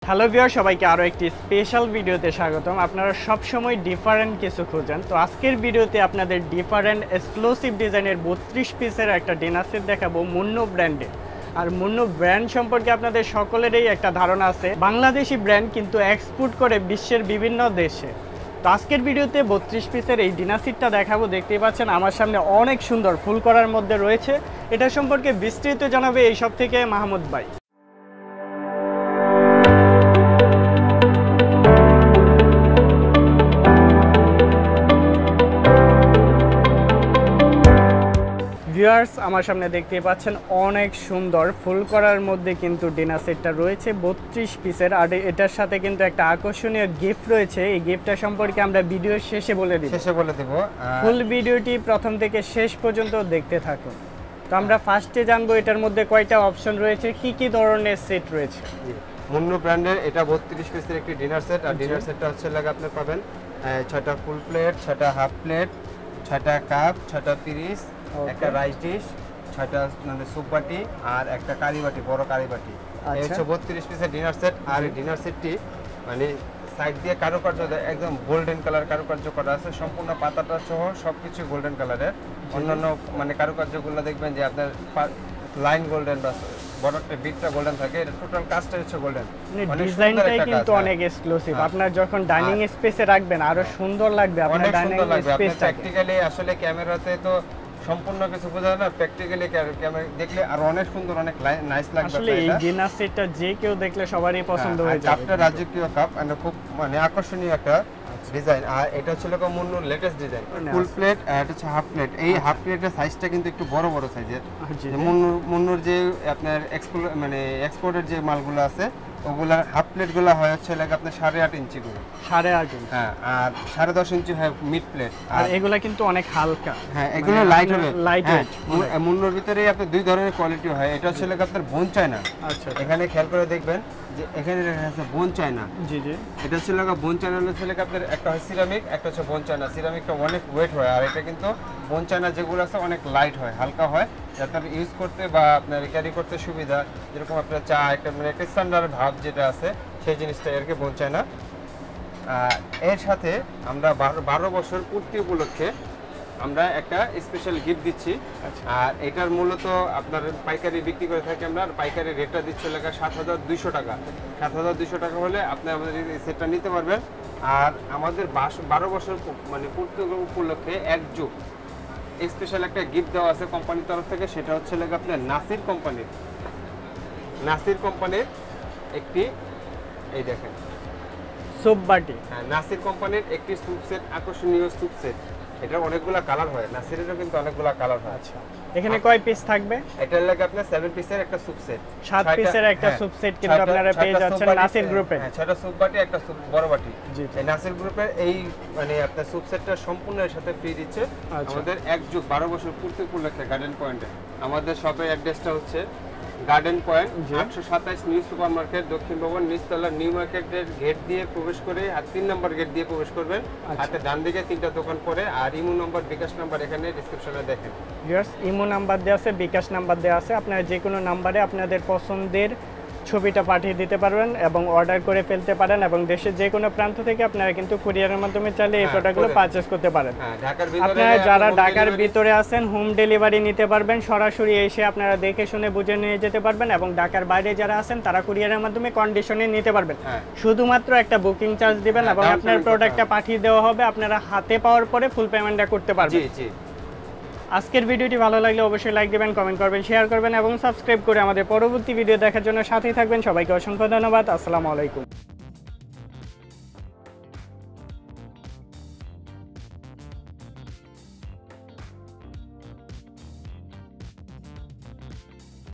Hello viewer, সবাইকে আরও একটি স্পেশাল ভিডিওতে স্বাগতম। আপনারা সবসময় ডিফারেন্ট কিছু খোঁজেন, তো আজকের ভিডিওতে আপনাদের ডিফারেন্ট এক্সক্লুসিভ ডিজাইনের 32 পিসের একটা ডিনার সেট দেখাবো মুন্নো ব্র্যান্ডের। আর মুন্নো ব্র্যান্ড সম্পর্কে আপনাদের সকলেরই একটা ধারণা আছে, বাংলাদেশি ব্র্যান্ড কিন্তু এক্সপোর্ট করে বিশ্বের বিভিন্ন দেশে। তো আজকের ভিডিওতে 32 পিসের এই ডিনার সেটটা দেখাবো। দেখতেই পাচ্ছেন আমার সামনে অনেক সুন্দর ফুল করার মধ্যে রয়েছে। এটা সম্পর্কে বিস্তারিত জানাবে এই সব থেকে মাহমুদ ভাই। ভিউয়ার্স, আমার সামনে দেখতে পাচ্ছেন অনেক সুন্দর ফুল করার মধ্যে কিন্তু ডিনার সেটটা রয়েছে 32 পিসের। আর এটার সাথে কিন্তু একটা আকর্ষণীয় গিফট রয়েছে। এই গিফটটা সম্পর্কে আমরা ভিডিওর শেষে বলে দেব। ফুল ভিডিওটি প্রথম থেকে শেষ পর্যন্ত দেখতে থাকুন। তো আমরা ফার্স্টে জানবো এটার মধ্যে কয়টা অপশন রয়েছে, কি কি ধরনের সেট রয়েছে। মুন্নো ব্র্যান্ডের এটা 32 পিসের একটি ডিনার সেট। আর ডিনার সেটটা হচ্ছে লাগে আপনি পাবেন 6টা ফুল প্লেট, 6টা হাফ প্লেট, 6টা কাপ, 6টা পিরিচ, একটা রাইস ডিশ, 6টা মানে সুপ বাটি আর একটা কারি বাটি, বড় কারি বাটি। এই হচ্ছে 32 পিসের ডিনার সেট। আর এই ডিনার সেটটি মানে সাইড দিয়ে কারুকার্য একদম গোল্ডেন কালার কারুকার্য করা আছে, সম্পূর্ণ পাতাটা সহ সবকিছু গোল্ডেন কালারের। অন্যান্য মানে কারুকার্যগুলো দেখবেন যে আপনার লাইন গোল্ডেন বা বড়টা বিটটা গোল্ডেন থাকে, এটা টোটাল কাজটা হচ্ছে গোল্ডেন। মানে ডিজাইনটাই কিন্তু অনেক এক্সক্লুসিভ। আপনার যখন ডাইনিং স্পেসে রাখবেন আরো সুন্দর লাগবে। আপনার ডাইনিং স্পেসটা প্র্যাকটিক্যালি আসলে ক্যামেরাতে তো সম্পূর্ণ কিছু বোঝা যায় না, প্র্যাকটিক্যালি ক্যামেরা দেখলে আর অনেক সুন্দর, অনেক নাইস লাগবে। আসলে এই ডিনার সেটটা যে কেউ দেখলে সবারই পছন্দ হয়ে যাবে। কাপটা রাজকীয় কাপ, মানে খুব মানে আকর্ষণীয় একটা ডিজাইন। আর এটা হচ্ছে লোক মুন্নোর লেটেস্ট ডিজাইন। ফুল প্লেট আর এটা হচ্ছে হাফ প্লেট। এই হাফ প্লেটের সাইজটা কিন্তু একটু বড় বড় সাইজের। মুন্নোর যে আপনার মানে এক্সপোর্টের যে মালগুলো আছে ওগুলা হাফ প্লেটগুলো হয় হচ্ছে লাগে আপনার 8.5 ইঞ্চি করে। 8.5 ইঞ্চি, হ্যাঁ। আর 10.5 ইঞ্চি হয় মিড প্লেট। আর এগুলা কিন্তু অনেক হালকা। হ্যাঁ, এগুলো লাইট হবে, লাইট ওয়েট। মুন্নোর ভিতরে আপনার দুই ধরনের কোয়ালিটি হয়। এটা হচ্ছে লাগে আপনার বোন চায়না। আচ্ছা, এখানে খেয়াল করে দেখবেন যে এখানে লেখা আছে বোন চায়না। জি জি। এটা হচ্ছে লাগা বোন চায়না হচ্ছে লাগে আপনার একটা হয় সিরামিক, একটা হচ্ছে বোন চায়না। সিরামিকটা অনেক ওয়েট হয়, আর এটা কিন্তু বোন চায়না যেগুলো আছে অনেক লাইট হয়, হালকা হয়, যাতে আপনার ইউজ করতে বা আপনার ক্যারি করতে সুবিধা। যেরকম আপনার চা একটা মানে একটা স্ট্যান্ডার্ড ভাব যেটা আছে সেই জিনিসটা আর কি বোন চায়না। এর সাথে আমরা 12 বছর পূর্তি উপলক্ষে আমরা একটা স্পেশাল গিফট দিচ্ছি। আর এটার মূলত আপনার পাইকারি বিক্রি করে থাকি আমরা, আর পাইকারি রেটটা দিচ্ছে লেখা 7,200 টাকা। 7,200 টাকা হলে আপনি আমাদের এই সেটটা নিতে পারবেন। আর আমাদের 12 বছর মানে পূর্তি উপলক্ষে এক যুগ স্পেশাল একটা গিফট দেওয়া আছে কোম্পানির তরফ থেকে। সেটা হচ্ছে লেখা আপনার নাসির কোম্পানির একটি, এই দেখেন সুপ বাটি। হ্যাঁ, নাসির কোম্পানির একটি সুপ সেট, আকর্ষণীয় সুপ সেট। এটা অনেকগুলা কালার হয়, নাসিরেরও কিন্তু অনেকগুলা কালার হয়। আচ্ছা, এখানে কয় পিস থাকবে? এটার লাগে আপনার 7 পিসের একটা সুপ সেট, 7 পিসের একটা সুপ সেট কিন্তু আপনারা পেয়ে যাচ্ছেন নাসির গ্রুপে। হ্যাঁ, 6টা সুপ বাটি, একটা সুপ বড় বাটি। এই নাসির গ্রুপের এই মানে আপনার সুপ সেটটা সম্পূর্ণ এর সাথে ফ্রি দিচ্ছে আমাদের এক যুগ 12 বছর পূর্তি উপলক্ষে গার্ডেন পয়েন্টে। আমাদের শপের অ্যাড্রেসটা হচ্ছে garden point 827 new super market, দক্ষিণ ভবন, নিচতলা, নিউ মার্কেটের গেট দিয়ে প্রবেশ করে আর 3 নম্বর গেট দিয়ে প্রবেশ করবেন। হাতে ডান দিকে 3টা দোকান পড়ে। আর ইমো নাম্বার, বিকাশ নাম্বার এখানে ডেসক্রিপশনে দেখেন। ভিউয়ার্স, ইমো নাম্বার দেওয়া আছে, বিকাশ নাম্বার দেওয়া আছে। আপনারা যে কোনো নাম্বারে আপনাদের পছন্দের ছবিটা পাঠিয়ে দিতে পারবেন এবং অর্ডার করে ফেলতে পারেন। এবং দেশের যে কোনো প্রান্ত থেকে আপনারা কিন্তু কুরিয়ারের মাধ্যমে চাইলে এই প্রোডাক্টগুলো পারচেজ করতে পারেন। আপনারা যারা ঢাকার ভিতরে আছেন হোম ডেলিভারি নিতে পারবেন, সরাসরি এসে আপনারা দেখে শুনে বুঝে নিয়ে যেতে পারবেন। এবং ঢাকার বাইরে যারা আছেন তারা কুরিয়ারের মাধ্যমে কন্ডিশনে নিতে পারবেন। শুধুমাত্র একটা বুকিং চার্জ দিবেন এবং আপনার প্রোডাক্টটা পাঠিয়ে দেওয়া হবে। আপনারা হাতে পাওয়ার পরে ফুল পেমেন্টটা করতে পারবেন। আজকের ভিডিওটি ভালো লাগলে অবশ্যই লাইক দিবেন, কমেন্ট করবেন, শেয়ার করবেন এবং সাবস্ক্রাইব করে আমাদের পরবর্তী ভিডিও দেখার জন্য সাথেই থাকবেন। সবাইকে অসংখ্য ধন্যবাদ। আসসালামু আলাইকুম।